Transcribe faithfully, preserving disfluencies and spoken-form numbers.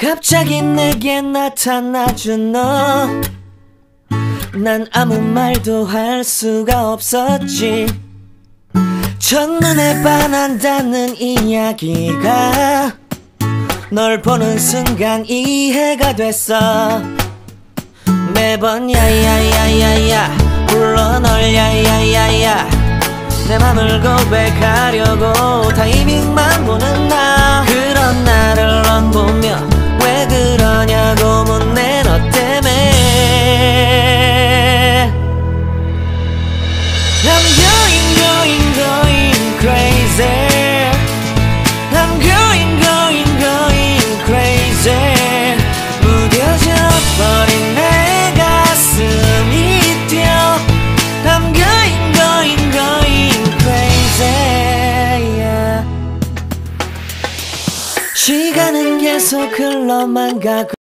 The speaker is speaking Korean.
갑자기 내게 나타나준 너, 난 아무 말도 할 수가 없었지. 첫눈에 반한다는 이야기가 널 보는 순간 이해가 됐어. 매번 야야야야야 불러 널 야야야야, 내 맘을 고백하려고 타이밍만 보는 나. 그런 나를 넌 보며 왜 그러냐고 묻네. 너 때문에 I'm going going going crazy. I'm going going going crazy. 무뎌져 버린 내 가슴이 뛰어. I'm going going going crazy, yeah. 시간은 계속 흘러만 가고